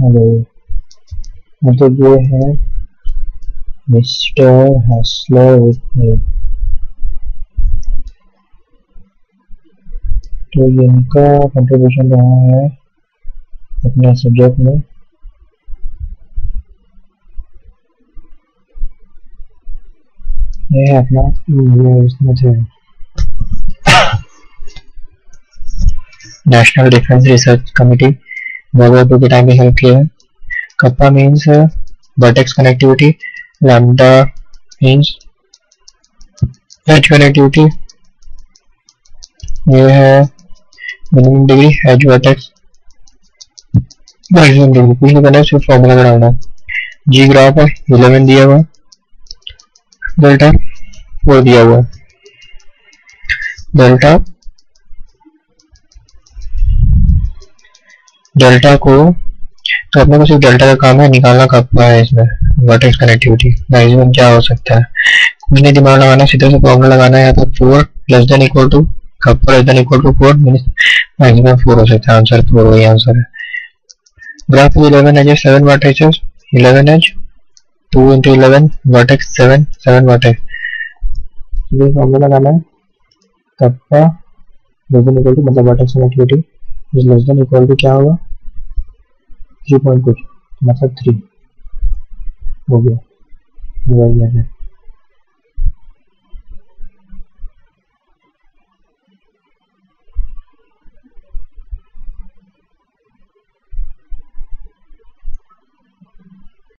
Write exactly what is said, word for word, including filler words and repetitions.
Hello, मतलब ये है मिस्टर हसलर विथ मी। तो इनका कंट्रीब्यूशन रहा है अपने सब्जेक्ट में। ये है अपना ये इसमें थे national defence research committee world war two के टाइम में हेल्प किया है। Kappa means vertex connectivity, lambda means edge connectivity. ये है minimum degree edge vertex, maximum degree. कुछ नहीं करना है, सिर्फ फॉर्मूला बनाना है। जी ग्राफ है इलेवन दिया हुआ, डेल्टा फोर दिया हुआ। डेल्टा डेल्टा को तो अपने को सिर्फ डेल्टा का काम है निकालना कप्पा है इसमें वर्टेक्स कनेक्टिविटी। मैक्सिमम क्या हो सकता है, कुछ नहीं दिमाग लगाना, सीधे से फॉर्मूला लगाना है। यहाँ पर four less than equal to kappa less than equal to four, maximum four हो सकता है। आंसर फोर वही आंसर है। Graph eleven edge seven vertexes, eleven edge two into eleven vertex seven, seven vertex. ये फॉर्मूला लगाना है kappa less than equal to मतलब vertex connectivity is less than equal to क्या होगा थ्री पॉइंट कुछ मतलब थ्री हो गया।